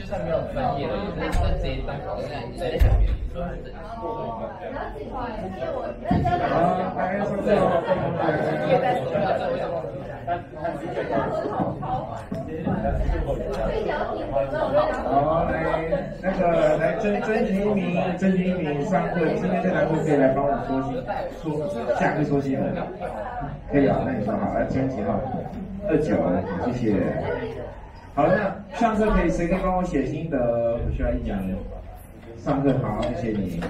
算没有专业的，就是这一单考试在讲别人。 好，大家说这好，来曾菊敏上课，今天这堂课可以来帮我下课说新闻，可以啊，那你说好，来今天几号？29，谢谢。好，那上课谁可以帮我写心得？我需要一讲。上课好，谢谢你。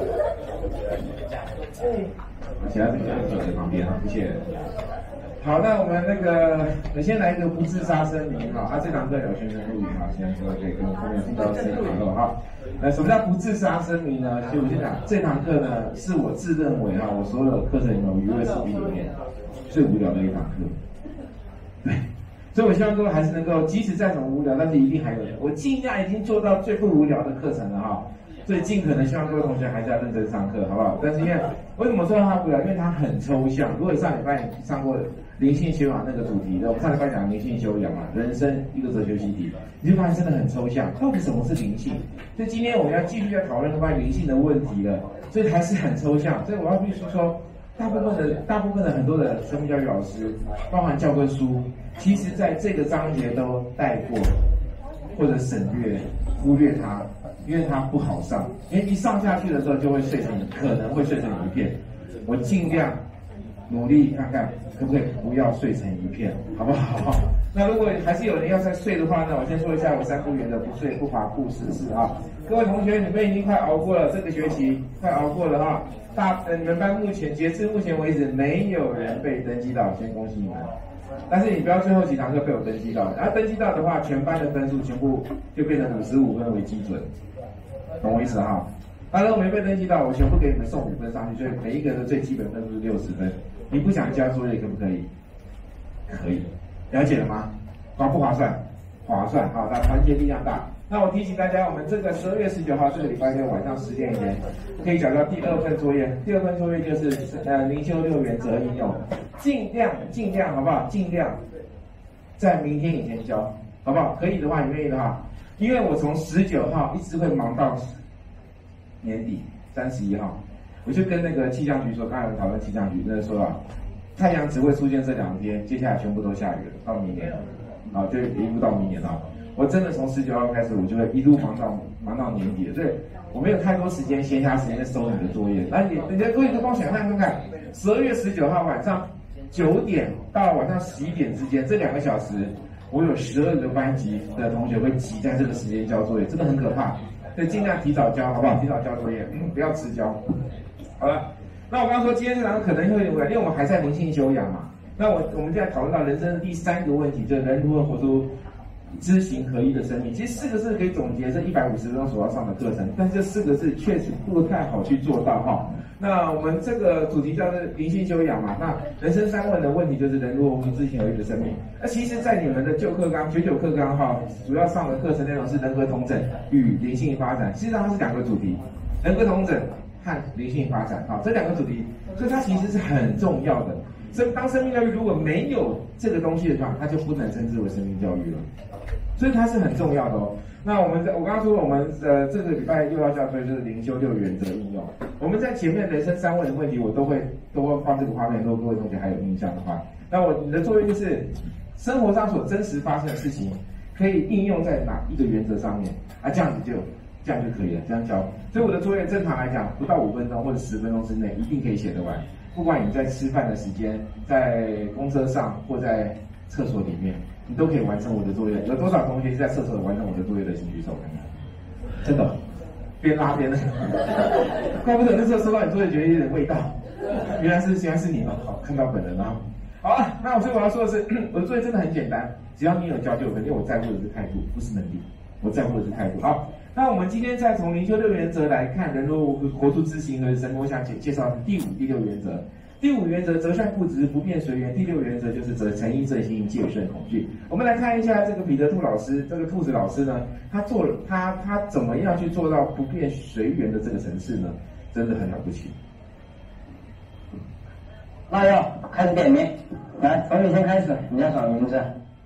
其他这个就在旁边啊，谢谢。好，那我们我先来一个不自杀声明哈，这堂课有学生录影哈，现在各位可以跟我后面听到声音讨论哈。那什么叫不自杀声明呢？就我先讲，这堂课呢是我自认为我所有的课程里面娱乐视频里面最无聊的一堂课。对。所以我希望各位还是能够，即使再怎么无聊，但是一定还有人。我尽量已经做到最不无聊的课程了哈，所以尽可能希望各位同学还是要认真上课，好不好？但是因为为什么说它无聊？因为它很抽象。如果你上礼拜上过灵性修养那个主题的，我们上礼拜讲灵性修养嘛，人生一个哲学习题，你就发现真的很抽象。到底什么是灵性？所以今天我们要继续在讨论关于灵性的问题了，所以还是很抽象。所以我要必须说。大部分的很多的生命教育老师，包含教科书，其实在这个章节都带过，或者省略、忽略它，因为它不好上，因为一上下去的时候就会可能会碎成一片。我尽量努力看看可不可以不要碎成一片，好不好？那如果还是有人要再睡的话呢，我先说一下我3不原则：不睡、不罚、不实事啊。各位同学，你们已经快熬过了这个学期，快熬过了哈。你们班截至目前为止没有人被登记到，先恭喜你们。但是你不要最后几堂课被我登记到，然后登记到的话，全班的分数全部就变成55分为基准，懂我意思哈？当然我没被登记到，我全部给你们送5分上去，所以每一个人的最基本分数是60分。你不想交作业可不可以？可以，了解了吗？划不划算？划算，好，那团结力量大。那我提醒大家，我们这个12月19号这个礼拜六晚上10点以前，可以找到第2份作业。第2份作业就是灵修6原则应用，尽量好不好？尽量在明天以前交，好不好？可以的话，你愿意的话，因为我从19号一直会忙到年底31号，我就跟气象局说，刚才我们讨论气象局，说太阳只会出现这2天，接下来全部都下雨了，到明年，就一路到明年了。我真的从19号开始，我就会一路忙到年底了，所以我没有太多时间闲暇时间收你的作业。那你的各位就帮我想看，12月19号晚上9点到晚上11点之间这2个小时，我有12个班级的同学会挤在这个时间交作业，真的很可怕。所以尽量提早交，好不好？提早交作业，不要迟交。好了，那我刚刚说今天这堂课可能会有点无聊，因为我们还在灵性修养嘛。那我们现在讨论到人生的第3个问题，就是人如何活出知行合一的生命。其实4个字可以总结这150分钟所要上的课程，但这4个字确实不太好去做到哈。那我们这个主题叫做灵性修养嘛，那人生3问的问题就是人如何活出知行合一的生命。那其实，在你们的旧课纲99课纲哈，主要上的课程内容是人格统整与灵性发展，实际上它是2个主题，人格统整和灵性发展，这2个主题，所以它其实是很重要的。当生命教育如果没有这个东西的话，它就不能称之为生命教育了。所以它是很重要的哦。那我刚刚说我们这个礼拜6要教的就是灵修6原则应用。我们在前面人生3问的问题，我都会放这个画面，如果各位同学还有印象的话，那你的作业就是生活上所真实发生的事情，可以应用在哪一个原则上面啊？这样就可以了，这样教。所以我的作业正常来讲，不到5分钟或者10分钟之内，一定可以写得完。不管你在吃饭的时间，在公车上或在厕所里面，你都可以完成我的作业。有多少同学是在厕所完成我的作业的，请举手看看。真的，边拉边怪不得那时候收到你作业觉得有点味道，原来是你嘛，好，看到本人了。好了，那所以我要说的是，我的作业真的很简单，只要你有交就可以，因为我在乎的是态度，不是能力，我在乎的是态度。好，那我们今天再从灵修6原则来看，人如活出知行合一的生命，我想介绍第5、第6原则。第5原则择善固执，不变随缘。第6原则就是诚意正心，戒慎恐惧。我们来看一下这个彼得兔老师，这个兔子老师呢，他怎么样去做到不变随缘的这个层次呢？真的很了不起。 那要开始点名，来，从你先开始，你叫什么名字？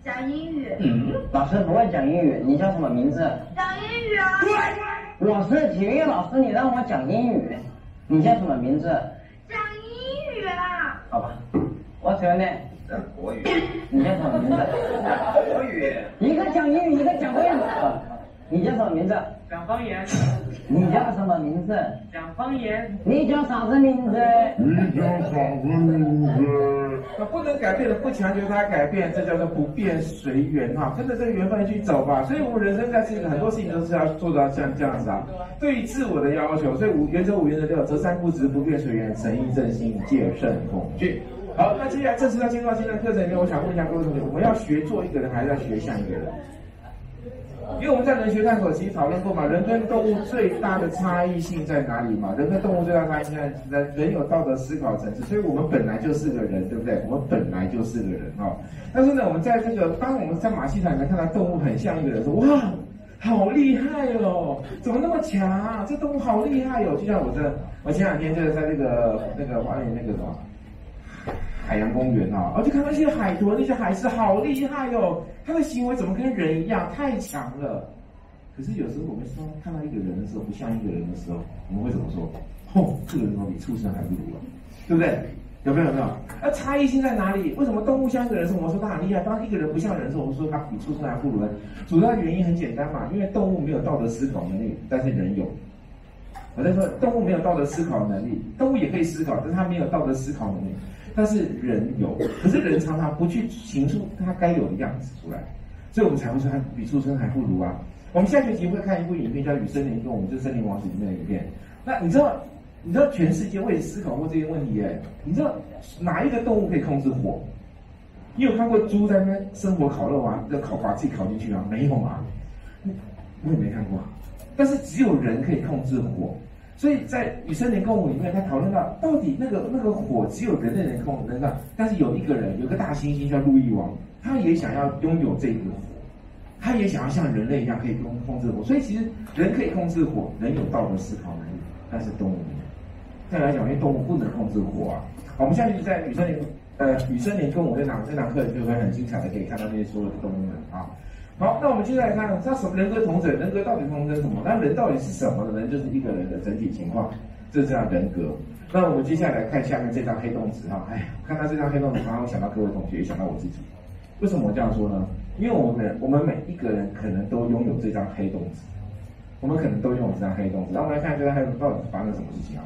讲英语。 老师不会讲英语，你叫什么名字？ 讲英语啊。 我是体育老师，你让我讲英语，你叫什么名字？ 讲英语啊。 好吧，What's your name？ 讲国语。 你叫什么名字？ 讲国语。 一个讲英语，一个讲国语。你叫什么名字？ 讲方言。 你叫什么名字？ 讲方言。 你叫啥子名字？ 你叫啥子名字？不能改变的，不强求它改变，这叫做不变随缘哈，跟着这个缘分去走吧。所以，我们人生在世，很多事情都是要做到像这样子啊。对于自我的要求，所以原则5，原则6，择三不直，不变随缘，诚意正心，戒慎恐惧。好，那接下来正式要进入到今天的课程里面，我想问一下各位同学，我们要学做一个人，还是要学像一个人？因为我们在人学探索其实讨论过嘛，人跟动物最大的差异性在哪里嘛？人跟动物最大的差异性在人有道德思考层次，所以我们本来就是个人，对不对？我们本来就是个人哦。但是呢，我们在这个当我们在马戏团里面看到动物很像一个人，说哇，好厉害哦，怎么那么强啊？这动物好厉害哦！就像我前2天就是在那个花莲那个什么海洋公园啊，就看到一些海豚，那些海狮好厉害哦，它的行为怎么跟人一样，太强了。可是有时候我们说看到一个人的时候，不像一个人的时候，我们会怎么说？这个人比畜生还不如啊，对不对？有没有？差异性在哪里？为什么动物像一个人的时候，我们说它很厉害；当一个人不像人的时候，我们说它比畜生还不如呢？主要原因很简单嘛，因为动物没有道德思考能力，但是人有。我在说动物没有道德思考能力，动物也可以思考，但是它没有道德思考能力。但是人有，可是人常常不去形出他该有的样子出来，所以我们才会说他比畜生还不如啊。我们下学期会看一部影片叫《与森林共舞》，就是《森林王子》里面的影片。那你知道全世界我也思考过这些问题耶？你知道哪一个动物可以控制火？你有看过猪在那边生火烤肉啊？把自己烤进去啊？没有嘛？我也没看过。但是只有人可以控制火。所以在《与森林共舞》里面，他讨论到底那个火只有人类能控制到，但是有一个人，有个大猩猩叫路易王，他也想要拥有这个火，他也想要像人类一样可以控制火。所以其实人可以控制火，人有道德思考能力，但是动物没有。再来讲，因为动物不能控制火啊。好，我们下去在与森林共舞这堂课就会很精彩的可以看到那些所有的动物们啊。好，那我们接下来看，它什么人格统整？人格到底统整什么？那人到底是什么呢？人就是一个人的整体情况，这叫人格。那我们接下来看下面这张黑洞子哈，看到这张黑洞子，常常想到各位同学，也想到我自己。为什么我这样说呢？因为我们每一个人可能都拥有这张黑洞子，我们可能都拥有这张黑洞子。那我们来看这张黑洞子到底发生什么事情啊？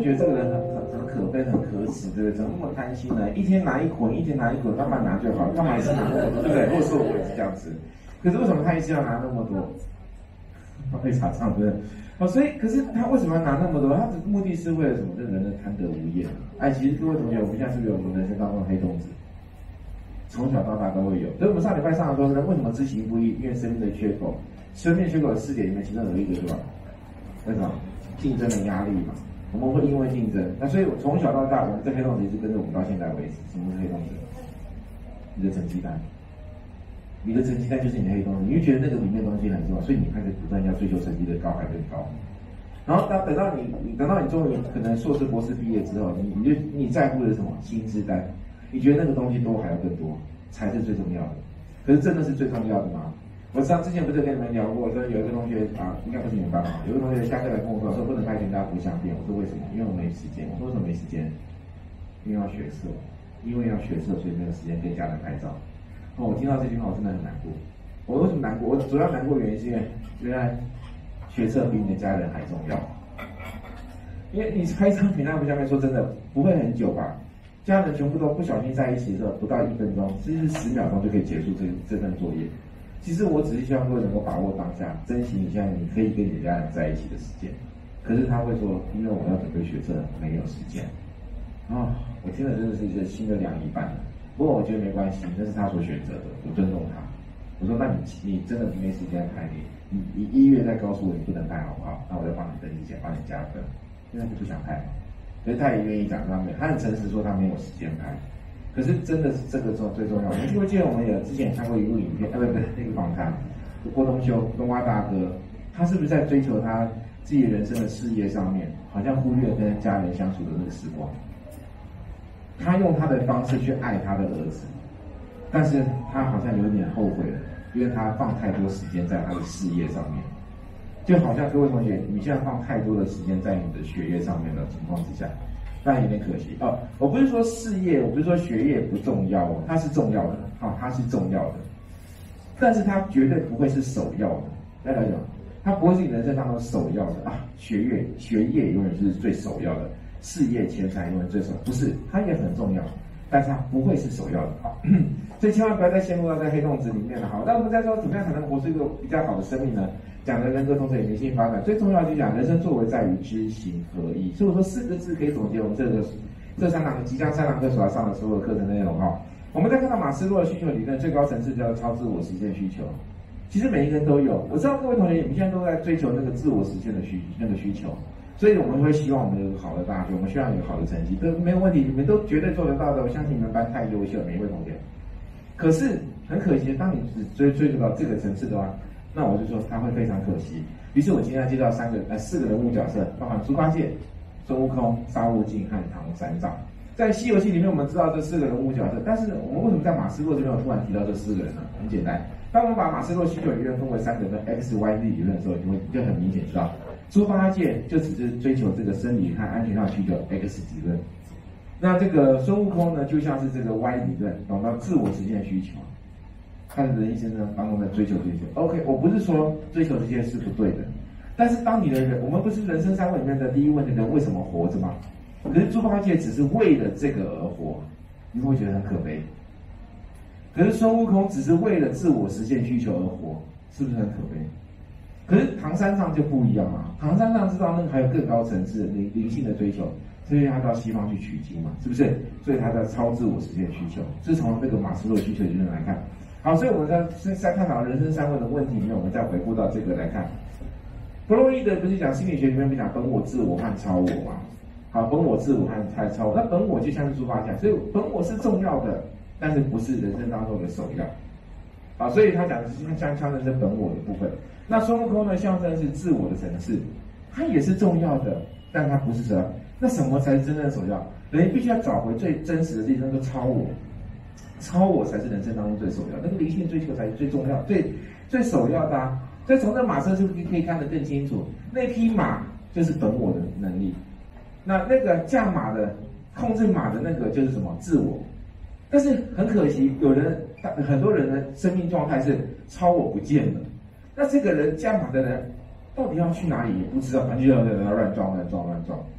觉得这个人很可悲、很可耻，对不对？怎么那么贪心呢？一天拿一捆，一天拿一捆，慢慢拿就好，干嘛一次拿那么多，对不对？如果是我也是这样子，可是为什么他一次要拿那么多？被查账，对不对？哦，所以可是他为什么要拿那么多？他的目的是为了什么？这人的贪得无厌。哎，其实各位同学，我们现在是不是有我们人生当中的黑洞子？从小到大都会有。所以我们上礼拜上的说，为什么知行不一？因为生命的缺口，生命缺口的4点里面，其中有一个是吧？为什么？竞争的压力嘛。我们会因为竞争，那所以从小到大，我们这黑洞子一直跟着我们到现在为止。什么是黑洞子？你的成绩单。你的成绩单就是你的黑洞子，你就觉得那个里面的东西很重要，所以你开始不断要追求成绩的高还更高。然后等到你终于可能硕士博士毕业之后，你在乎的是什么？薪资单，你觉得那个东西多还要更多才是最重要的。可是真的是最重要的吗？我之前不是跟你们聊过，说有一个同学啊，应该不是你们班啊，有一个同学下课来跟我说不能拍全家福相片。我说为什么？因为我没时间。我说为什么没时间？因为要学测，所以没有时间跟家人拍照。我听到这句话，我真的很难过。我为什么难过？我主要难过的原因是因为原来学测比你的家人还重要。因为你拍一张全家福相片，说真的不会很久吧？家人全部都不小心在一起的时候，不到1分钟，甚至10秒钟就可以结束这份作业。其实我只是希望各位能够把握当下，珍惜你现在你可以跟你的家人在一起的时间。可是他会说，因为我要准备学测，没有时间。我听了真的是一个心都凉一半了。不过我觉得没关系，那是他所选择的，我尊重他。我说，那你真的没时间拍，你1月再告诉我你不能拍好不好？那我就帮你登记起来，帮你加分。因为他就不想拍嘛，可是他也愿意讲他很诚实说他没有时间拍。可是真的是这个最重要。你记不记得我们之前看过一部影片，不那个访谈，郭东修冬瓜大哥，他是不是在追求他自己人生的事业上面，好像忽略跟家人相处的那个时光？他用他的方式去爱他的儿子，但是他好像有点后悔了，因为他放太多时间在他的事业上面，就好像各位同学，你现在放太多的时间在你的学业上面的情况之下，当然有点可惜哦。我不是说事业，我不是说学业不重要哦，它是重要的，它是重要的，但是它绝对不会是首要的。大家懂？它不会是你人生当中首要的啊，学业永远是最首要的。事业钱财永远最首要，不是，它也很重要，但是它不会是首要的啊。所以千万不要再陷入到这黑洞子里面了。好，那我们再说怎么样才能活出一个比较好的生命呢？讲的人格同时也灵性发展，最重要就讲人生作为在于知行合一。所以我说4个字可以总结我们这即将3堂课所要上的所有课程内容哈。我们在看到马斯洛的需求理论，最高层次叫超自我实现需求。其实每一个人都有，我知道各位同学你们现在都在追求那个自我实现的需求。所以我们会希望我们有个好的大学，我们希望有好的成绩，这没有问题，你们都绝对做得到的。我相信你们班太优秀，每一位同学。可是很可惜，当你只追求到这个层次的话，那我就说他会非常可惜。于是我今天要介绍4个人物角色，包含猪八戒、孙悟空、沙悟净和唐三藏。在《西游记》里面，我们知道这4个人物角色，但是我们为什么在马斯洛这边突然提到这4个人呢？很简单，当我们把马斯洛需求理论分为3个跟 XYZ 理论的时候，你就很明显知道。猪八戒就只是追求这个生理和安全上的需求 X 理论，那这个孙悟空呢，就像是这个 Y 理论，懂到自我实现需求，他的人生当中的追求。OK， 我不是说追求这些是不对的，但是当你的人，我们不是人生3问里面的第一问的人为什么活着吗？可是猪八戒只是为了这个而活，你会觉得很可悲。可是孙悟空只是为了自我实现需求而活，是不是很可悲？可是唐三藏就不一样了，唐三藏知道那个还有更高层次的灵性的追求，所以他到西方去取经嘛，是不是？所以他在超自我实现需求，是从这个马斯洛需求理论来看。好，所以我们在探讨人生3问的问题里面，我们再回顾到这个来看。弗洛伊德不是讲心理学里面不讲本我、自我和超我吗？好，本我、自我和超我，那本我就像是猪八戒，所以本我是重要的，但是不是人生当中的首要。好，所以他讲的是象征是本我的部分。那孙悟空呢，象征是自我的层次，它也是重要的，但它不是首要。那什么才是真正的首要？人必须要找回最真实的地方，那个超我，超我才是人生当中最首要，那个灵性追求才是最重要、最首要的啊。所以从这马车就可以看得更清楚，那匹马就是本我的能力，那个驾马的、控制马的那个就是什么自我。但是很可惜，很多人的生命状态是超我不见了。那这个人驾马的人到底要去哪里也不知道，反正就在那乱撞。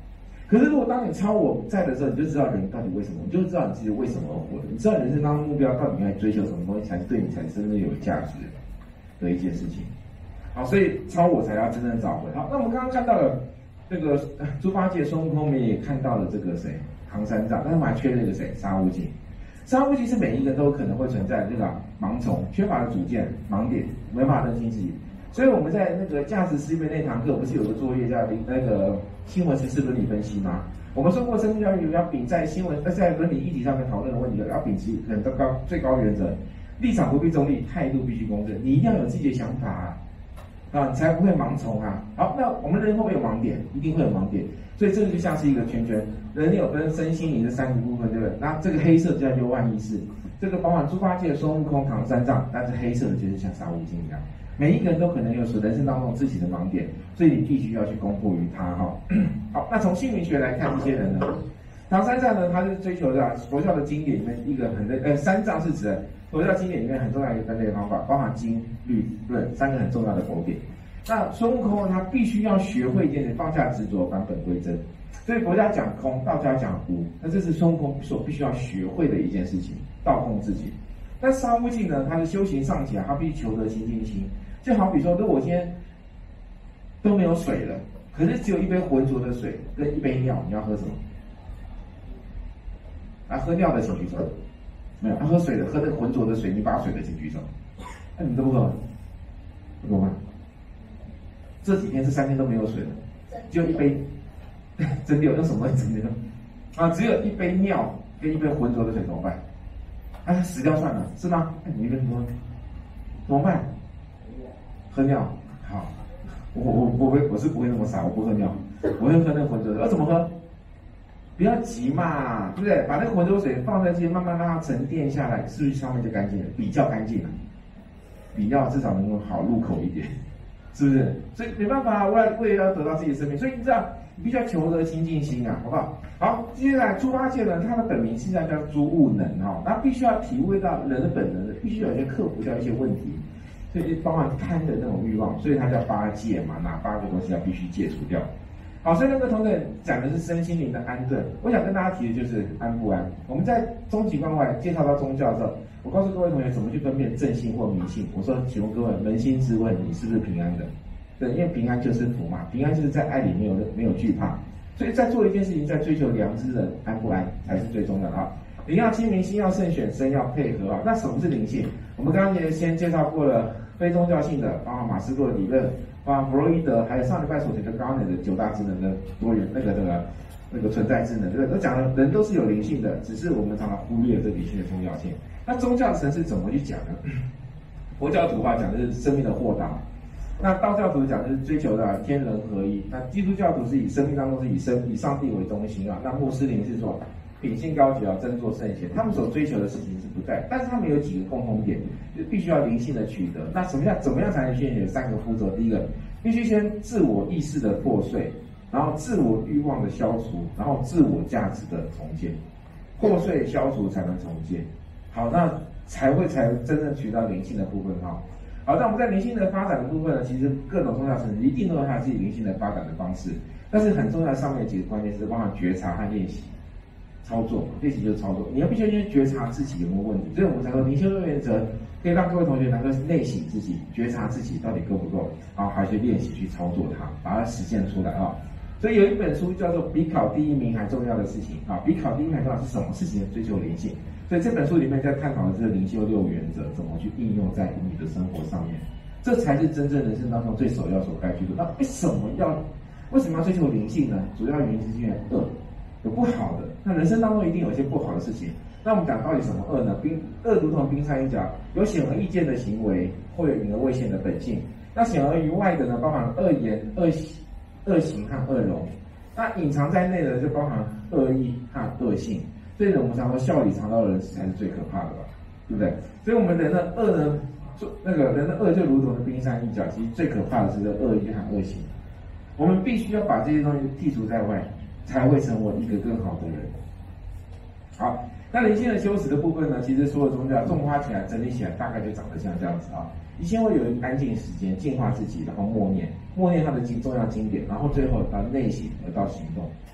可是如果当你超我在的时候，你就知道人到底为什么，你就知道你自己为什么而活的，你知道人生当中目标到底应该追求什么东西才是对你才真正有价值的一件事情。好，所以超我才要真正找回。好，那我们刚刚看到了这个猪八戒、孙悟空，我们也看到了这个谁唐三藏，但是我们还缺了一个谁沙悟净。沙悟净是每一个人都有可能会存在这个盲从、缺乏的主见、盲点，没办法认清自己。所以我们在那个价值思维那堂课，不是有个作业叫那个新闻时事伦理分析吗？我们说过，生命教育要秉在在伦理议题上面讨论的问题，要秉持很最高原则，立场不必中立，态度必须公正。你一定要有自己的想法啊，你才不会盲从啊。好，那我们人会不会有盲点？一定会有盲点。所以这个就像是一个圈圈，人有分身心灵这三个部分，对不对？那这个黑色叫幽暗意识，这个包含猪八戒、孙悟空、唐三藏，但是黑色的就是像沙悟净一样。每一个人都可能有人生当中自己的盲点，所以你必须要去攻破于他哈。好，那从姓名学来看，这些人呢，唐三藏呢，他是追求的佛教的经典里面一个三藏是指的佛教经典里面很重要一个分类方法，包含经律论三个很重要的佛典。那孙悟空他必须要学会一件事，放下执着，返本归真。所以佛家讲空，道家讲无，那这是孙悟空所必须要学会的一件事情，道空自己。但沙悟净呢，他的修行尚浅，他必须求得清净心。就好比说，如果我今天都没有水了，可是只有一杯浑浊的水跟一杯尿，你要喝什么？啊，喝尿的请举手。没有，喝水的，喝那个浑浊的水，你把水的请举手。那你都不喝，不懂吗？这几天这3天都没有水了，只有一杯真的用什么东西蒸馏啊？只有一杯尿跟一杯浑浊的水怎么办？啊，死掉算了，是吗？你一个人喝，怎么办？喝尿，好，我是不会那么傻，我不喝尿，我会喝那个浑浊的。怎么喝？不要急嘛，对不对？把那个浑浊水放在这些，慢慢让它沉淀下来，是不是上面就干净了？比较干净了，比尿至少能够好入口一点，是不是？所以没办法，为了要得到自己的生命，所以你知道，你必须要求得清净心啊，好不好？好，接下来猪八戒呢，他的本名实际上叫猪悟能哈，他必须要体会到人的本能的，必须有一些克服掉一些问题。所以包含贪的那种欲望，所以它叫八戒嘛，哪8个东西要必须戒除掉。好，所以那个同学讲的是身心灵的安顿，我想跟大家提的就是安不安。我们在终极关外介绍到宗教的时候，我告诉各位同学怎么去分辨正信或迷信。我说，请问各位扪心自问，你是不是平安的？对，因为平安就是福嘛，平安就是在爱里没有惧怕。所以在做一件事情，在追求良知的安不安才是最重要的啊。灵要亲民，心要慎选，身要配合啊。那什么是灵性？我们刚刚也先介绍过了非宗教性的，包括马斯洛的理论，包括弗洛伊德，还有上礼拜所提的高能的9大智能的多元那个存在智能，对不对？都讲了人都是有灵性的，只是我们常常忽略这灵性的重要性。那宗教层次怎么去讲呢？佛教徒话讲的是生命的豁达，那道教徒讲的是追求的天人合一，那基督教徒是以生命当中是以上帝为中心啊，那穆斯林是说品性高洁啊，真做圣贤，他们所追求的事情是不在，但是他们有几个共同点，就必须要灵性的取得。那怎么样才能训练？有3个步骤。第一个，必须先自我意识的破碎，然后自我欲望的消除，然后自我价值的重建，破碎消除才能重建。好，那才真正取到灵性的部分哈。好，那我们在灵性的发展的部分呢，其实各种宗教层次一定都有它自己灵性的发展的方式，但是很重要上面几个关键是包含觉察和练习。操作，练习就是操作。你要必须先觉察自己有没有问题，所以我们才说灵修的原则可以让各位同学能够内省自己，觉察自己到底够不够，然后还去练习去操作它，把它实现出来啊。所以有一本书叫做《比考第1名还重要的事情》啊，比考第1名还重要是什么事情？追求灵性。所以这本书里面在探讨的是灵修6原则，怎么去应用在你的生活上面，这才是真正人生当中最首要所该去做。那为什么要追求灵性呢？主要原因是因为恶。有不好的，那人生当中一定有一些不好的事情。那我们讲到底什么恶呢？恶如同冰山一角，有显而易见的行为，会有隐而未现的本性。那显而于外的呢，包含恶言、恶行和恶容。那隐藏在内的就包含恶意和恶性。所以我们常说笑里藏刀的人才是最可怕的吧，对不对？所以我们人的恶呢，人的恶就如同冰山一角，其实最可怕的是恶意和恶行。我们必须要把这些东西剔除在外。才会成为一个更好的人。好，那灵性的修持的部分呢，其实所有宗教种花起来、整理起来，大概就长得像这样子啊。你先会有一个安静时间，净化自己，然后默念它的重要经典，然后最后到内省而到行动。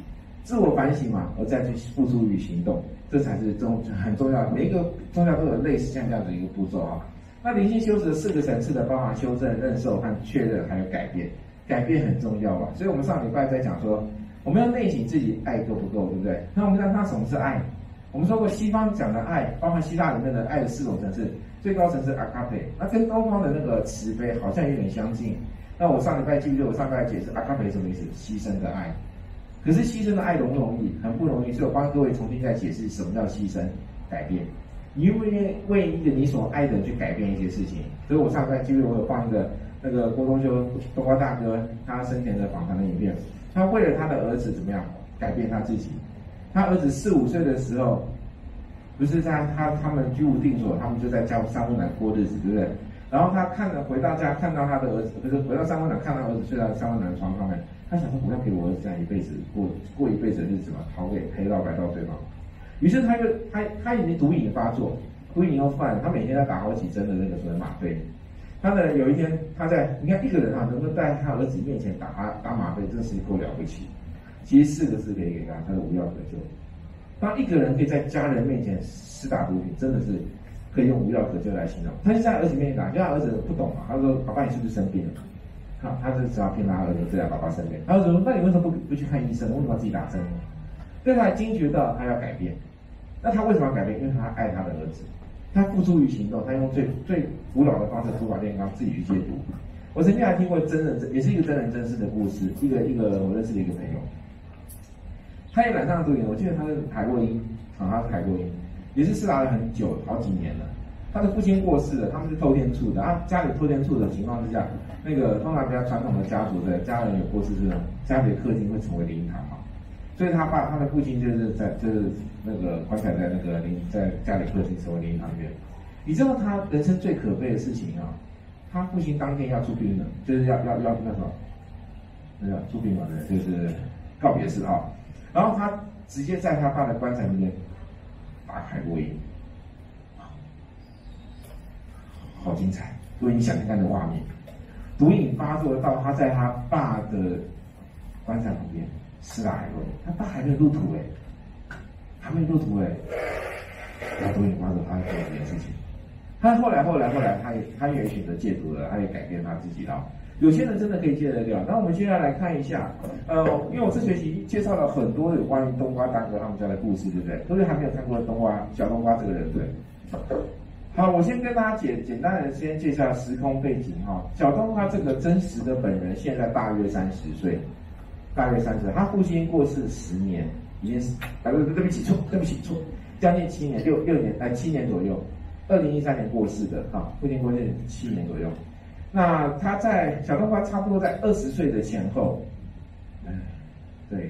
自我反省嘛，而再去付诸于行动，这才是很重要。每一个宗教都有类似像这样的一个步骤啊。那灵性修持的4个层次的，包含修正、认受和确认，还有改变。改变很重要吧？所以我们上礼拜在讲说，我们要内省自己爱够不够，对不对？那我们看什么是爱？我们说过西方讲的爱，包含希腊里面的爱的4种层次，最高层次阿卡佩，那跟东方的那个慈悲好像有点相近。那我上礼拜记不记得我上礼拜解释阿卡佩什么意思？牺牲的爱。可是牺牲的爱容不容易？很不容易。所以我帮各位重新再解释什么叫牺牲、改变。你愿不愿意为一个你所爱的人去改变一些事情？所以我上礼拜记不记得我有放一个那个郭东修东瓜大哥他生前的访谈的影片，他为了他的儿子怎么样改变他自己？他儿子4、5岁的时候，不是在他们居无定所，他们就在三温暖过日子，对不对？然后他回到家看到他的儿子，不是回到三温暖看到儿子睡在三温暖的床上面，他想说我要给我儿子这样一辈子过一辈子的日子嘛，逃给黑道白道对吗？于是他已经毒瘾发作，毒瘾又犯，他每天要打好几针的那个所谓吗啡。他呢有一天你看一个人啊能够在他儿子面前打吗啡，真是够了不起。其实4个字可以给他是无药可救。当一个人可以在家人面前施打毒品，真的是可以用无药可救来形容。他就在儿子面前打，因为他儿子不懂嘛，他说爸爸你是不是生病了？他就只好骗他儿子对啊爸爸生病。他儿子说那你为什么不去看医生？为什么要自己打针呢？所以他惊觉到他要改变。那他为什么要改变？因为他爱他的儿子，他付诸于行动，他用最古老的方式土法炼钢，自己去戒毒。我曾经还听过也是一个真人真事的故事，一个我认识的一个朋友，他也染上了毒瘾，我记得他是海洛因，他是海洛因，也是施打了很久，好几年了。他的父亲过世了，他们是透天厝的，家里透天厝的情况之下，那个通常比较传统的家族的家人有过世之后，家里的客厅会成为灵堂嘛。所以他的父亲就是那个棺材在在家里客厅成为灵堂院。你知道他人生最可悲的事情啊？他父亲当天要出殡了，就是要那什么，那个出殡嘛，对，就是告别式啊。然后他直接在他爸的棺材里面打海洛因，好精彩！如果你想看的画面，毒瘾发作到他在他爸的棺材旁边。施打海洛因，他爸还没有入土他毒瘾发作，他做这件事情。他后来，他也选择戒毒了，他也改变他自己了。有些人真的可以戒得掉。那我们接下来看一下，因为我这学期介绍了很多有关于冬瓜大哥他们家的故事，对不对？各位还没有看过小冬瓜这个人，对？好，我先跟大家简单的先介绍时空背景哈。小冬瓜这个真实的本人现在大约30岁。大约30岁，他父亲过世10年，已经是对不起错，将近7年7年左右，2013年过世的父亲过世7年左右。那他在小冬瓜差不多在20岁的前后，对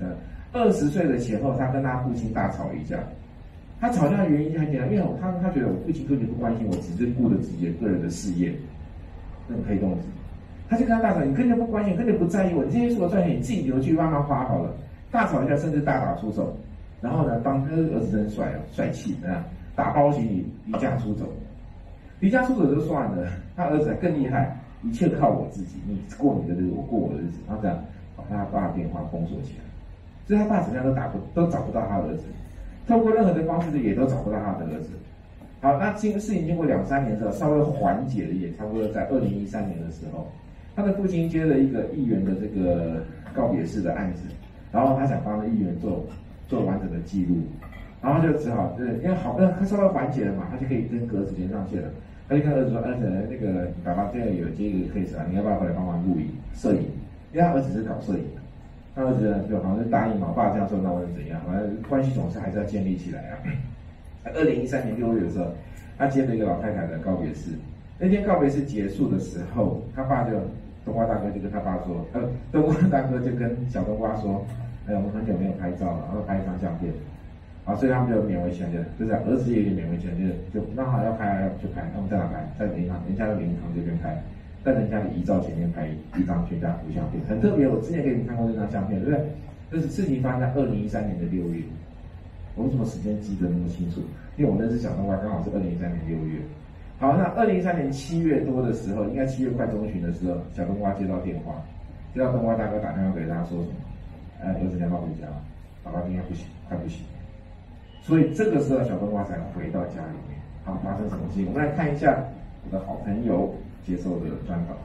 ，20岁的前后，他跟他父亲大吵一架。他吵架的原因很简单，因为他觉得我父亲根本不关心我，只是顾着自己的个人的事业，那种黑洞子。他就跟他大吵，你根本不关心，根本不在意我，你这些所赚钱你自己留去慢慢花好了。大吵一架，甚至大打出手。然后呢，当儿子真帅帅气，打包行李离家出走。离家出走就算了，他儿子更厉害，一切靠我自己，你过你的日子，我过我的日子。他这样把他爸的电话封锁起来，所以他爸怎么样都找不到他儿子，透过任何的方式也都找不到他的儿子。好，那事情经过2-3年之后，稍微缓解了，也差不多在2013年的时候。他的父亲接了一个议员的这个告别式的案子，然后他想帮议员做完整的记录，然后就只好因为他稍微缓解了嘛，他就可以跟儿子连上线了。他就跟儿子说：“儿子，那个爸爸这个有接一个 case 啊，你要不要回来帮忙录影、摄影？”因为他儿子是搞摄影的，他儿子就好像是答应嘛，我爸这样说，那我就怎样？反正关系总是还是要建立起来啊。2013年6月的时候，他接了一个老太太的告别式。那天告别式结束的时候，他爸冬瓜大哥就跟他爸说，冬瓜大哥就跟小冬瓜说，我们很久没有拍照了，然后拍一张相片，所以他们就勉为其难，就是儿子也有点勉为其难，就那好要拍就拍，他们在哪拍？在人家的灵堂这边拍，在人家的遗照前面拍一张全家福相片，很特别。我之前给你们看过这张相片，对不对？这是事情发生在2013年的6月。我为什么时间记得那么清楚？因为我认识小冬瓜刚好是2013年6月。好，那2013年7月多的时候，应该7月快中旬的时候，小冬瓜接到电话，接到冬瓜大哥打电话给他说什么？儿子你要不要回家？ 爸爸今天不行，快不行。所以这个时候小冬瓜才回到家里面。好，发生什么事情？我们来看一下我的好朋友接受的专访。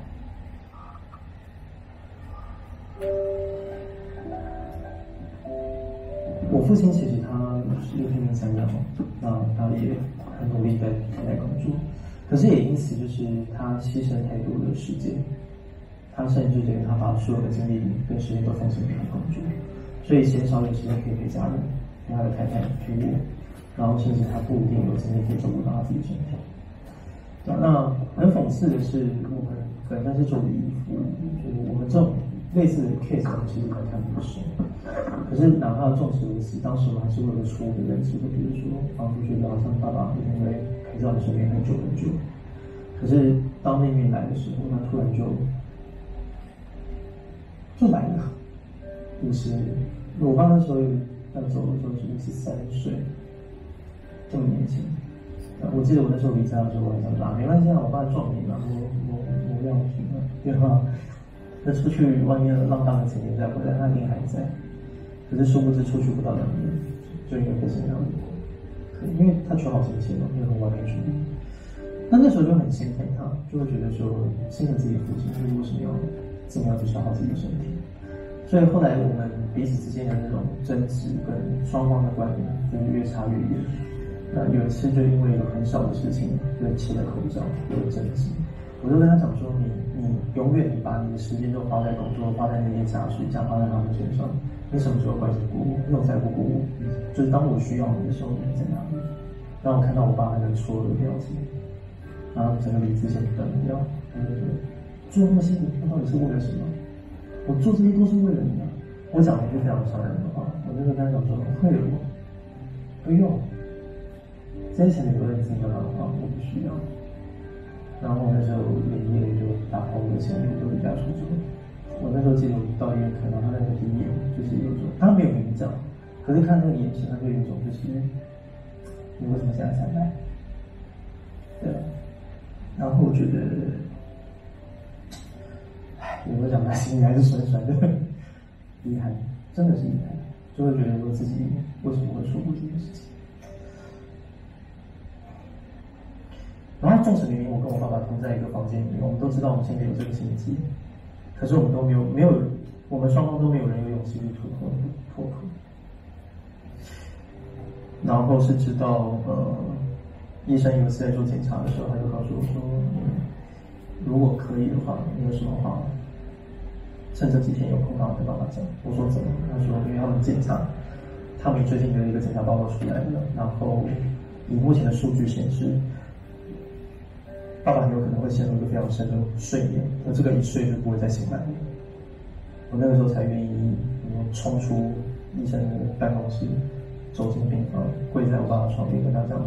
我父亲其实他是拼命三娘，那他也很努力在看待工作，可是也因此就是他牺牲太多的时间，他甚至觉得他把所有的精力跟时间都奉献给他工作，所以鲜少有时间可以陪家人，陪他的太太，陪我，然后甚至他不一定有精力可以照顾到他自己身体。那很讽刺的是，我们本身是做礼仪服务，就是我们这种类似的 case 我们其实还看不深。可是哪怕重视如此，当时我还是会有个错误的认知，会觉得说，仿佛觉得好像爸爸会因为陪在我身边很久很久。可是当命运来的时候，那突然就来了。就是我爸那时候要走的时候是13岁，这么年轻。我记得我那时候离家的时候，我还想说没关系啊，我爸撞你了，我要停了，对吧？那出去外面浪荡了几年再回来，他一定还在。可是殊不知出去不到2年，就因为被生掉了，因为他求好心切嘛，又很完美主义。那时候就很心疼他，就会觉得说心疼自己的父亲，就是为什么要这么样去消耗自己的身体。所以后来我们彼此之间的那种争执跟双方的观点就是越差越远。那有一次就因为一个很小的事情，就切了口罩，有了争执。我就跟他讲说，你永远把你的时间都花在工作，花在那些家事，花在他们身上，你什么时候关心过我？你有在乎过我？就是当我需要你的时候，你在哪里？让我看到我爸那个错愕的表情，然后整个理智线断掉，他就说做那么辛苦，那到底是为了什么？我做这些都是为了你啊！我讲了一句非常伤人的话，我那时候跟他讲说，为了我，不用，这些钱你留在你自己干嘛的话，我不需要。然后那时候爷爷就打包我的钱，就离家出走。我那时候记得我到医院看到他那个第一眼，就是有种他没有明讲，可是看那个眼神，他就有一种就是你为什么现在才来？对。然后我觉得，有没有讲他心里还是酸酸的，遗憾，真的是遗憾，就会觉得说自己为什么会错过这件事情。然后纵使明明我跟我爸爸同在一个房间里面，我们都知道我们心里有这个心结，可是我们都没有，我们双方都没有人有勇气去突破。然后是直到医生有一次在做检查的时候，他就告诉我说，如果可以的话，你有什么话，趁这几天有空，然后跟爸爸讲。我说怎么？他说因为他们检查，他们最近有一个检查报告出来了，然后以目前的数据显示，爸爸有可能会陷入一个非常深的睡眠，而这个一睡就不会再醒来了。我那个时候才愿意冲出医生的办公室，走进病房，跪在我爸的床边跟他讲。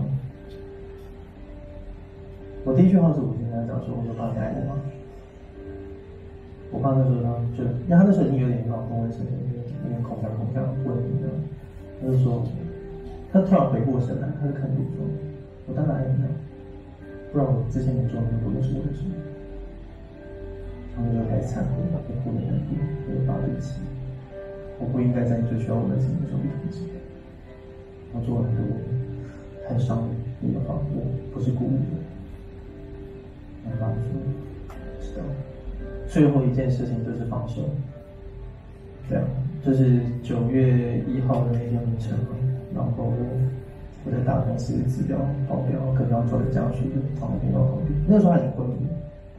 我第一句话是我跟他讲说，我说爸，你爱我吗？我爸那时候呢，就因为他那时候已经有点老公的身份，有点恐吓问你的，他就说，他突然回过神来，他就看着我说，我当然爱你了。不然我之前没做那么多都是为了什么？他们就开始忏悔，跟后面的人我就爸对不起，我不应该在你最需要我的时候离同志，我做了很多很伤你的话，我不是故意的。我爸说知道。最后一件事情就是放手，这样就是9月1号的那天凌晨，然后我在大公司的资料报表跟要走的家属放在电脑旁边，那时候还挺昏迷，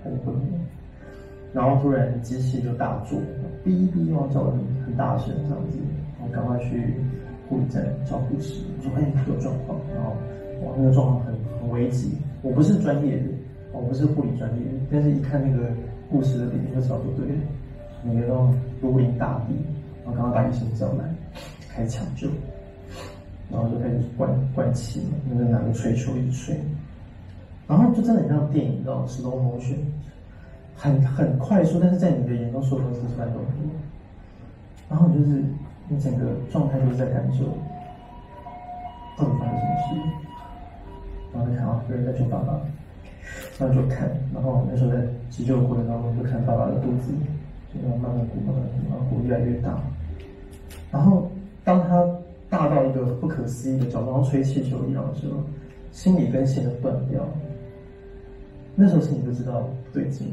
然后突然机器就大作，哔哔要叫很大声这样子，我赶快去护理站找护士，我说有状况，然后哇那个状况很危急，我不是专业的，我不是护理专业的，但是一看那个护士的脸就知道不对了，每个都如临大敌，然后赶快把医生叫来，开始抢救。然后就开始灌气，那个拿个吹球一直吹，然后就真的很像电影，你知道 slow motion， 很快速，但是在你的眼中所有东西都是慢动作，然后就是你整个状态就是在感受到底发生什么事，然后就看到有人在救爸爸，然后就看，然后那时候在急救的过程当中就看爸爸的肚子，就慢慢鼓，然后鼓越来越大，然后当他大到一个不可思议的角度，像吹气球一样的时候，心理跟线的断掉，那时候心里就知道不对劲，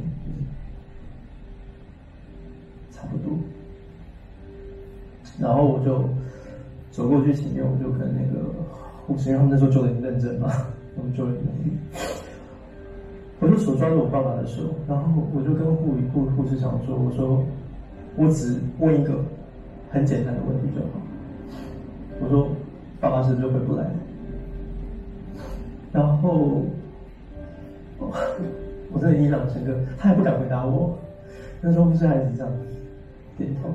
差不多。然后我就走过去前面，我就跟那个护士，因为他们那时候救得很认真嘛，我们救得很努力。我就手抓着我爸爸的手，然后我就跟护士长说：“我说我只问一个很简单的问题就好。我说爸爸是不是回不来？”然后我真的印象很深刻，他还不敢回答我。那时候护士还是这样点头。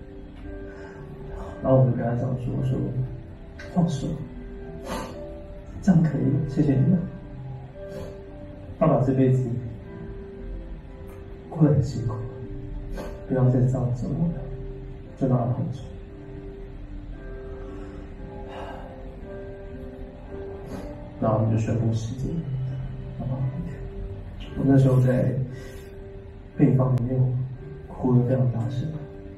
然后我就跟他这样说：“我说放手，这样可以，谢谢你们。爸爸这辈子过得很辛苦，不要再这样折磨他，就让他放手。”然后我们就宣布时间。我那时候在病房里面哭得非常大声。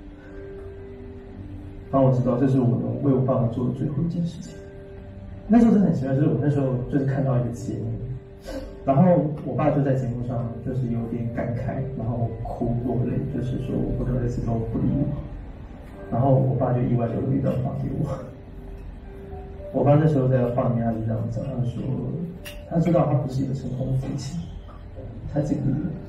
然后我知道这是我能为我爸爸做的最后一件事情。那时候真的很奇怪，就是我那时候就是看到一个节目，然后我爸就在节目上就是有点感慨，然后哭落泪，就是说我的儿子都不理我。然后我爸就意外的有一段话给我。我爸那时候在画面他就这样讲，他说他知道他不是一个成功的父亲，他尽力了，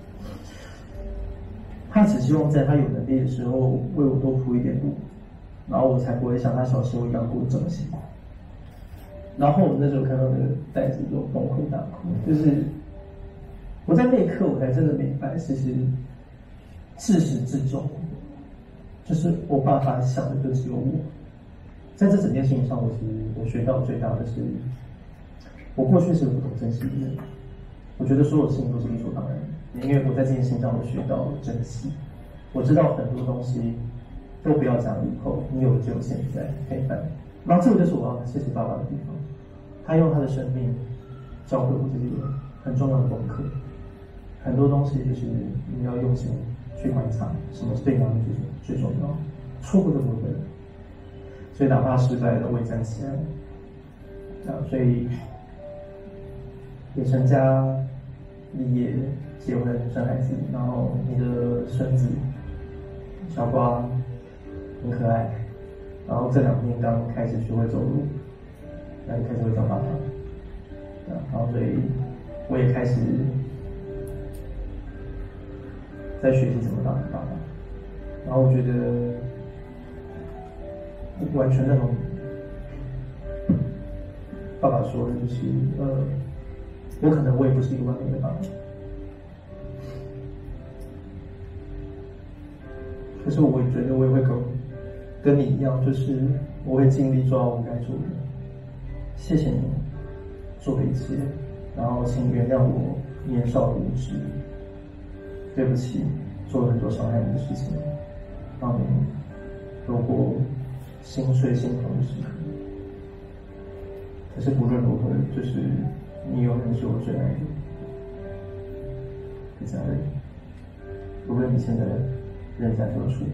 他只希望在他有能力的时候为我多铺一点路，然后我才不会像他小时候一样过这么辛苦。然后我那时候看到那个袋子就崩溃大哭，就是我在那一刻我才真的明白，其实自始至终，就是我爸爸想的就只有我。在这整件事情上，我学到最大的是，我过去是个不懂珍惜的人，我觉得所有事情都是理所当然的，因为我在这件事情上我学到珍惜，我知道很多东西都不要讲以后，你有的只有现在可以办。然后这个就是我要谢谢爸爸的地方，他用他的生命教会我这个很重要的功课。很多东西就是你要用心去观察，什么是对你来说最重要，错过的不会。所以哪怕失败了，我也站起来了。所以也成家立业、结婚、生孩子，然后你的孙子小瓜很可爱，然后这2天刚开始学会走路，然后开始会叫爸爸，然后所以我也开始在学习怎么当爸爸，然后我觉得完全那种爸爸说的就是我可能我也不是一个完美的爸爸，可是我也觉得我也会跟你一样，就是我会尽力做好我该做的。谢谢你做的一切，然后请原谅我年少的无知，对不起，做了很多伤害你的事情，让你有过心碎心痛的时刻。可是不论如何，就是你永远是我最爱的，就这样而已。无论你现在人在何处。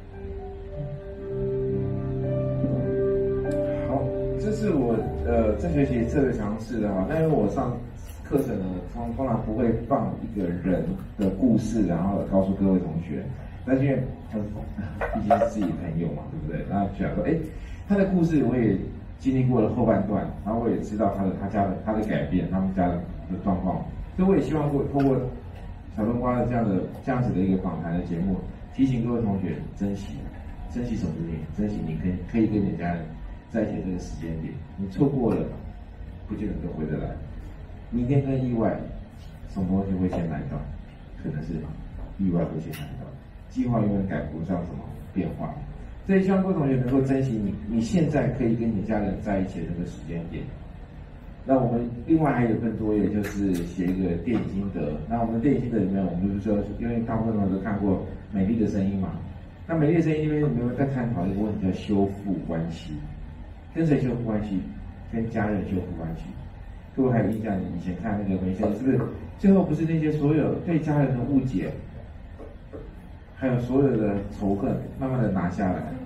好，这是我这学期特别尝试的哈。那因为我上课程呢，通常不会放一个人的故事，然后告诉各位同学。但是因为毕竟是自己朋友嘛，对不对？然后想说，他的故事我也经历过了后半段，然后我也知道他的改变，他们家的状况，所以我也希望透过小冬瓜的这样子的一个访谈的节目，提醒各位同学珍惜什么事情，珍惜你可以跟你家人在一起的这个时间点，你错过了，不见得都回得来。明天跟意外，什么东西会先来到？可能是意外会先来到，计划永远赶不上什么变化。所以希望各位同学能够珍惜你现在可以跟你家人在一起的这个时间点。那我们另外还有更多，也就是写一个电影心得。那我们的电影心得里面，我们就是说，因为大部分同学都看过《美丽的声音》嘛，那《美丽的声音》里面我们在探讨一个问题，叫修复关系。跟谁修复关系？跟家人修复关系。各位还有印象？以前看那个梅森，是不是最后不是那些所有对家人的误解，还有所有的仇恨，慢慢的拿下来，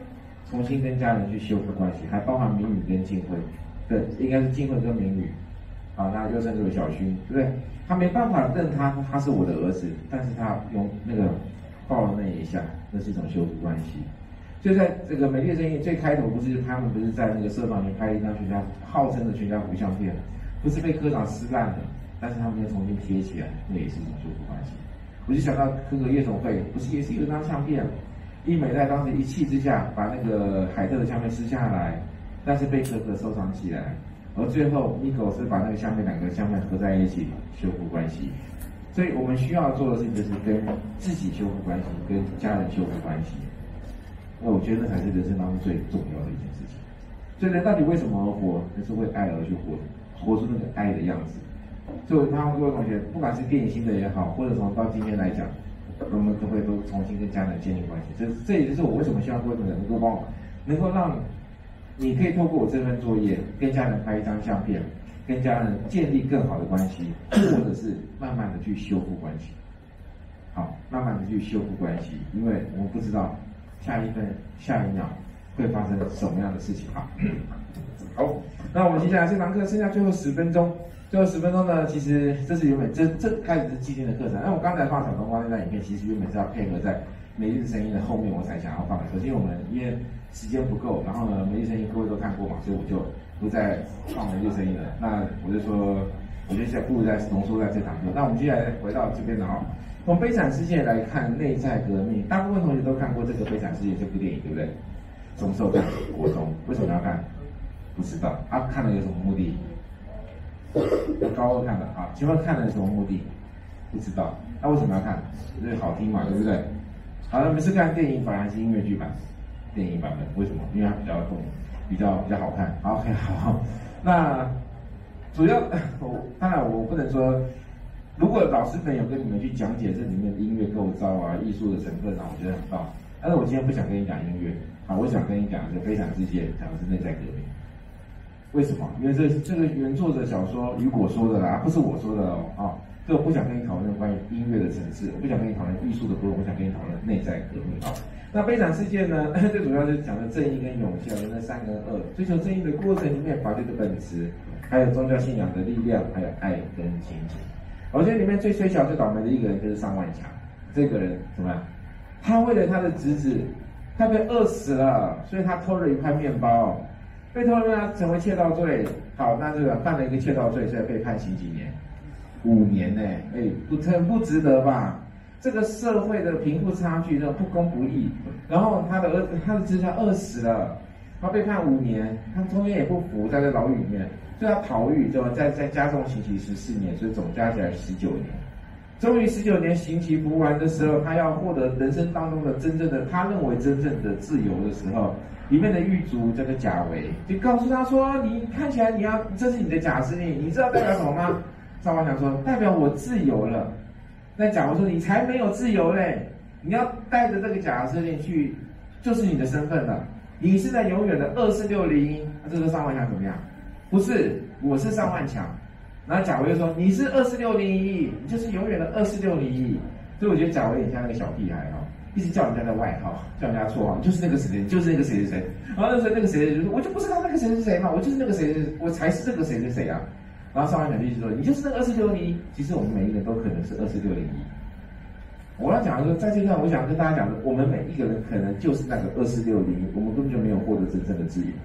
重新跟家人去修复关系，还包含明宇跟静慧，对，应该是静慧跟明宇，啊，那又甚至有小薰，对不对？他没办法认他是我的儿子，但是他用那个抱了那一下，那是一种修复关系。就在这个《美丽的正义》最开头，他们不是在那个社房里拍了一张全家号称的全家福相片，不是被科长撕烂了，但是他们又重新贴起来，那也是一种修复关系。我就想到可可夜总会，不是也是有一张相片，伊美在当时一气之下把那个海特的相片撕下来，但是被可可收藏起来，而最后Nico是把那个相片两个相片合在一起修复关系。所以我们需要做的事情就是跟自己修复关系，跟家人修复关系。那我觉得那才是人生当中最重要的一件事情。所以人到底为什么而活？那是为爱而去活，活出那个爱的样子。所以他们各位同学，不管是电影新的也好，或者从到今天来讲，我们可不可以都重新跟家人建立关系？这也就是我为什么希望各位同学能够帮我，能够让你可以透过我这份作业，跟家人拍一张相片，跟家人建立更好的关系，或者是慢慢的去修复关系。好，慢慢的去修复关系，因为我们不知道下一秒会发生什么样的事情。好，那我们接下来这堂课剩下最后10分钟。最后10分钟呢，其实这是原本这开始是今天的课程。那我刚才放小冬瓜那段影片，其实原本是要配合在美丽的声音的后面，我才想要放的。可是我们因为时间不够，然后呢，美丽声音各位都看过嘛，所以我就不再放美丽声音了。那我就说，我就想不如再浓缩在这堂课。那我们接下来回到这边了哈。从《悲惨世界》来看内在革命，大部分同学都看过这个《悲惨世界》这部电影，对不对？什么时候看？国中。为什么要看？不知道。啊，看了有什么目的？高二看的啊，请问看了有什么目的？不知道。那为什么要看？因为好听嘛，对不对？好，那我们是看电影版还是音乐剧版？电影版本，为什么？因为它比较好看。好 ，OK， 好。那主要，当然我不能说，如果老师们有跟你们去讲解这里面的音乐构造啊、艺术的成分啊，我觉得很棒。但是我今天不想跟你讲音乐啊，我想跟你讲的《悲惨世界》，讲的是内在革命。为什么？因为这个原作者小说雨果说的啦，不是我说的哦啊。所以我不想跟你讨论关于音乐的层次，我不想跟你讨论艺术的部分，我想跟你讨论内在革命啊。那悲惨世界呢，最主要就是讲的正义跟勇气，人的善跟恶，追求正义的过程里面，法律的本质，还有宗教信仰的力量，还有爱跟亲情。我觉得里面最衰小、最倒霉的一个人就是尚万强。这个人怎么样？他为了他的侄子，他被饿死了，所以他偷了一块面包。被偷了他成为窃盗罪，好，那这个犯了一个窃盗罪，所以被判刑几年？5年呢？很不值得吧？这个社会的贫富差距，这种不公不义，然后他的侄子饿死了，他被判5年，他中间也不服，在这牢狱里面，所以他逃狱，就再加重刑期14年，所以总加起来19年。终于19年刑期服完的时候，他要获得人生当中的真正的他认为真正的自由的时候，里面的狱卒叫做贾维，就告诉他说：“你看起来这是你的假司令，你知道代表什么吗？”尚万强说：“代表我自由了。”那贾维说：“你才没有自由嘞！你要带着这个假司令去，就是你的身份了。你是在永远的2460。”这个尚万强怎么样？不是，我是尚万强。然后贾维就说：“你是2601，你就是永远的2601。”所以我觉得贾维很像那个小屁孩哈，一直叫人家的外号，叫人家绰号，就是那个谁，就是那个谁谁谁。然后那时候那个谁就说：“我就不知道那个谁是谁嘛，我就是那个谁，我才是这个谁是谁啊。”然后尚万强就一直说：“你就是那个2601。”其实我们每一个人都可能是2601。我要讲的是，在这段我想跟大家讲的，我们每一个人可能就是那个2601，我们根本就没有获得真正的自由。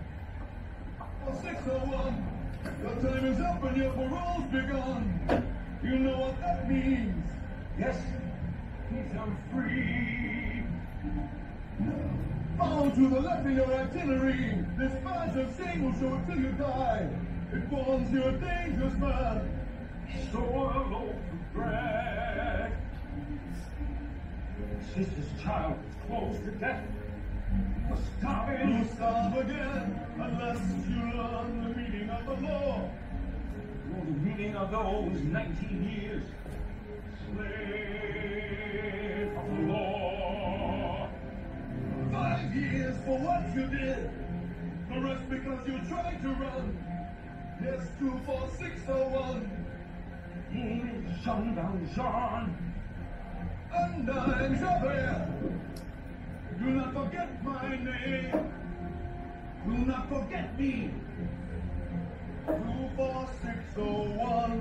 The time is up and your parole's begun. You know what that means. Yes, he's free. Follow to the left of your artillery. This badge of shame will show it till you die. It warns you're a dangerous man. So a loaf of bread. Sister's child is close to death. You'll starve again unless you learn the meaning of the law. Oh, the meaning of those 19 years. Slave of the law. 5 years for what you did. The rest because you tried to run. Yes, 24601. Jean Valjean. And I'm Javert. Do not forget my name. Do not forget me. 24601.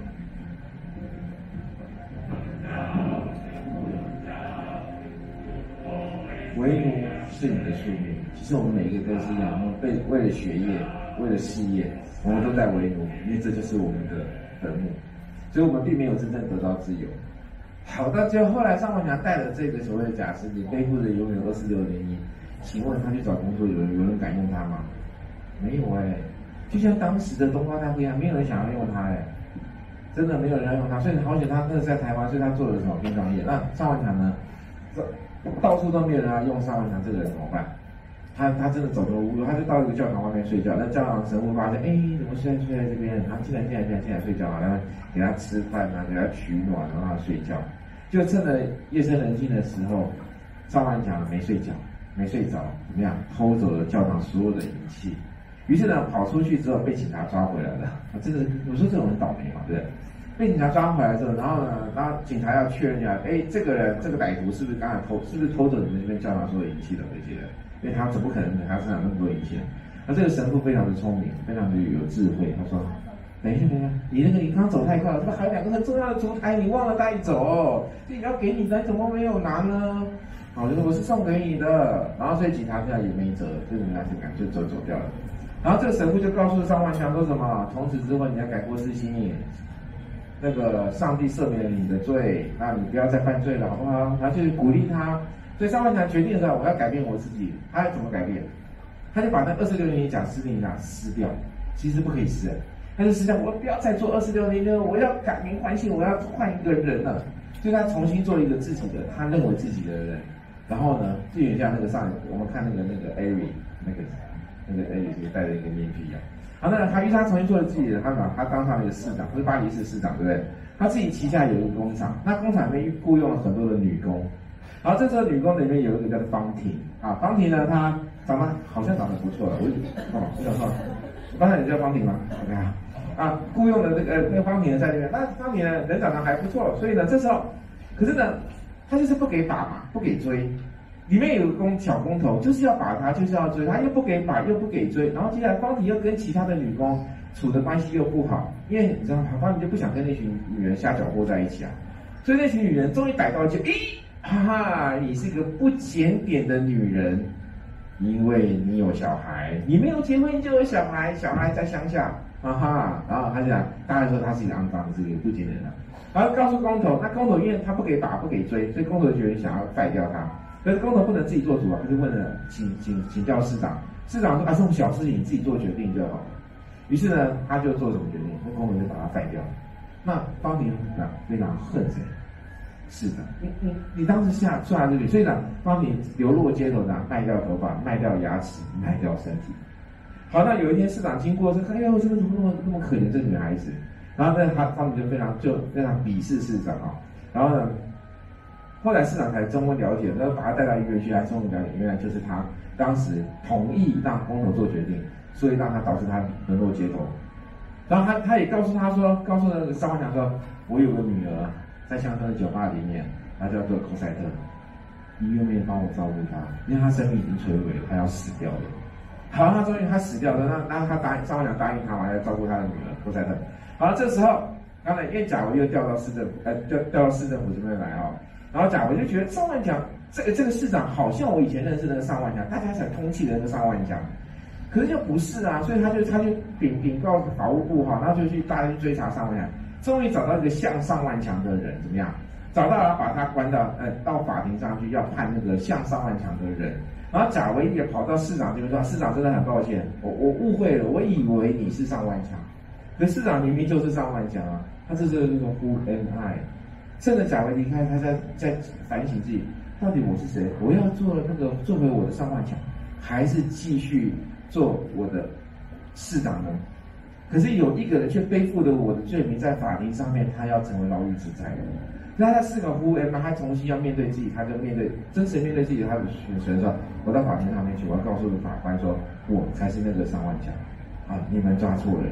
为奴是你的宿命。其实我们每一个都是一样，我们为了学业，为了事业，我们都在为奴，因为这就是我们的坟墓，所以我们并没有真正得到自由。好，到最后来上官强带了这个所谓的假师弟，背负着永远26年衣，请问他去找工作，有人敢用他吗？没有哎，就像当时的东方大帝一样，没有人想要用他哎，真的没有人要用他，所以好险他那是在台湾，所以他做了什么殡葬业。那上官强呢？到处都没有人要用上官强这个人怎么办？他真的走投无路，他就到一个教堂外面睡觉。那教堂神父发现，哎，怎么睡在这边？他进来睡觉啊，然后给他吃饭啊，给他取暖，然后他睡觉。就趁着夜深人静的时候，上官强没睡着，怎么样？偷走了教堂所有的银器。于是呢，跑出去之后被警察抓回来了。真的，有时候这种人倒霉嘛，对不对？被警察抓回来之后，然后警察要确认一下，哎，这个人，这个歹徒是不是刚才偷走你们这边教堂所有银器的？我记得，因为他怎么可能他身上那么多银器？那这个神父非常的聪明，非常的有智慧，他说：“等一下，你刚走太快了，这不还有2个很重要的烛台，你忘了带走，这要给你的，你怎么没有拿呢？”好，就说我是送给你的，然后所以警察现在也没辙，就人家就走掉了。然后这个神父就告诉上官强说什么？从此之后你要改过自新，那个上帝赦免了你的罪，那你不要再犯罪了，好不好？然后就是鼓励他。所以上官强决定了，我要改变我自己。他要怎么改变？他就把那26年假师弟撕掉，其实不可以撕，他就撕掉，我不要再做26年了，我要改名换姓，我要换一个人了。就他重新做一个自己的，他认为自己的人。然后呢，就有点像那个我们看那个艾瑞，那个艾瑞就戴着一个面具一样。然后呢，他重新做了自己的，他当上了一个市长，不是巴黎市市长，对不对？他自己旗下有一个工厂，那工厂里面雇佣了很多的女工。然后这时候女工里面有一个叫方婷啊，方婷呢，她好像长得不错了，我想说，刚才你叫方婷吗 ？OK 啊，雇佣的那个方婷在那边，那方婷呢人长得还不错，所以呢这时候，可是呢，他就是不给把嘛，不给追。里面有个小工头，就是要把他，就是要追他，又不给把，又不给追。然后接下来方婷又跟其他的女工处的关系又不好，因为你知道吗？方婷就不想跟那群女人瞎搅和在一起啊，所以那群女人终于逮到就，哈哈，你是个不检点的女人，因为你有小孩，你没有结婚就有小孩，小孩在乡下，哈哈。然后他就讲，大家说他是一个肮脏的这个不检点的，然后告诉工头，那工头因为他不给把，不给追，所以工头觉得想要废掉他。可是工头不能自己做主啊，他就问了请教市长，市长说这种小事情你自己做决定就好了。于是呢，他就做什么决定？那工头就把他废掉。那方婷非常恨谁？市长，你当时下这里，所以呢，方婷流落街头卖掉头发，卖掉牙齿，卖掉身体。好，那有一天市长经过说，哎呦，这个怎么那么可怜这女孩子？然后呢，方婷就非常鄙视市长啊。然后呢？后来市长才终于了解，然后把他带到医院去，才终于了解，原来就是他当时同意让工头做决定，所以让他导致他沦落街头。然后他也告诉那个上官强说，我有个女儿在乡村的酒吧里面，她叫做寇赛特，你愿不愿意帮我照顾她？因为她生命已经摧毁了，她要死掉了。好，他终于死掉了，那他上官强答应他嘛，要照顾他的女儿寇赛特。好，这时候刚才因为贾维又调到市政府这边来哦。然后贾维就觉得上官强这个市长好像我以前认识那个上官强，大家很通气的那个上官强，可是就不是啊，所以他就禀告法务部哈，然后就大家去追查上官强，终于找到一个像上官强的人，怎么样？找到了，把他关到法庭上去，要判那个像上官强的人。然后贾维也跑到市长这边说，市长真的很抱歉，我误会了，我以为你是上官强，可市长明明就是上官强啊，他这是那种 Who am I？趁着贾维离开，他在反省自己，到底我是谁？我要做回我的上官强，还是继续做我的市长呢？可是有一个人却背负了我的罪名，在法庭上面，他要成为牢狱之灾了。他在思考Who am I？他重新要面对自己，他就真实面对自己，他的选择说：我到法庭上面去，我要告诉法官说，我才是那个上官强啊！你们抓错人了。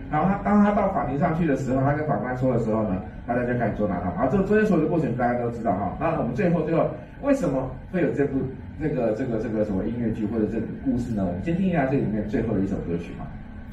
然后当他到法庭上去的时候，他跟法官说的时候呢，大家就开始捉拿他。好，这中间所有的过程大家都知道哈。那我们最后为什么会有这部这个什么音乐剧或者这个故事呢？我们先听一下这里面最后的一首歌曲哈。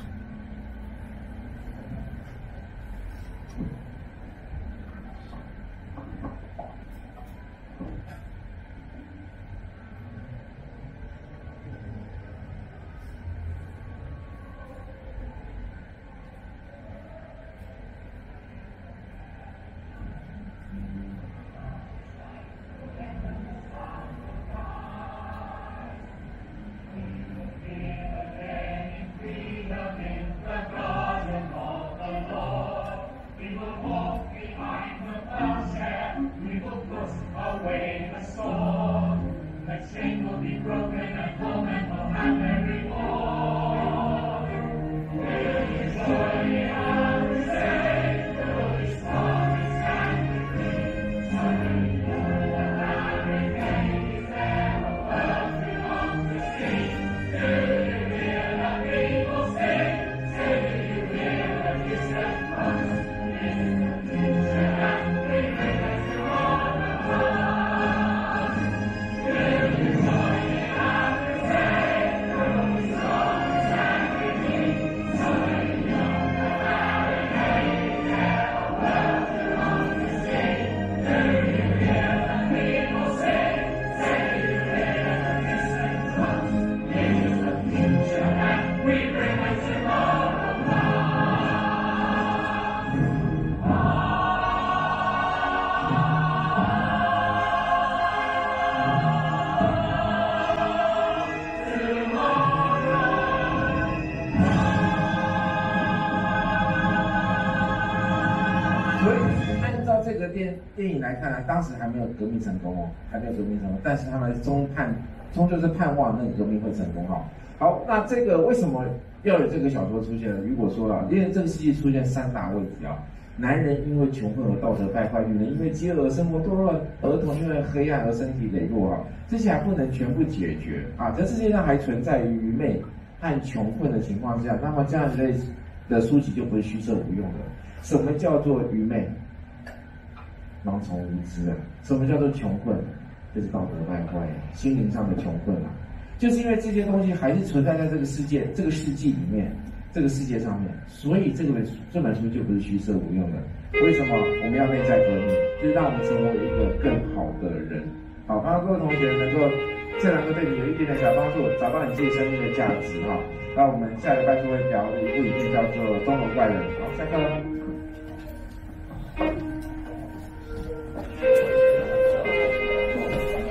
电影来看呢，当时还没有革命成功哦，还没有革命成功，但是他们终究是盼望那个革命会成功哈。好，那这个为什么要有这个小说出现呢？如果说啊，因为这个世界出现3大问题啊，男人因为穷困而道德败坏，女人因为饥饿而生活堕落，儿童因为黑暗而身体羸弱啊，这些还不能全部解决啊，这世界上还存在于愚昧和穷困的情况下，那么这样一类的书籍就不会虚设无用的。什么叫做愚昧？盲从无知啊！什么叫做穷困？就是道德败坏，心灵上的穷困啊！就是因为这些东西还是存在在这个世界、这个世纪里面、这个世界上面，所以这本书就不是虚设无用的。为什么我们要内在革命？就是让我们成为一个更好的人。好，希望各位同学能够对你有一点点小帮助，找到你自己生命的价值哈。那我们下礼拜就会聊的一部影片叫做《中国怪人》。好，下课了。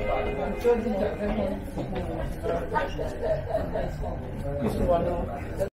就是讲这个，你说完了。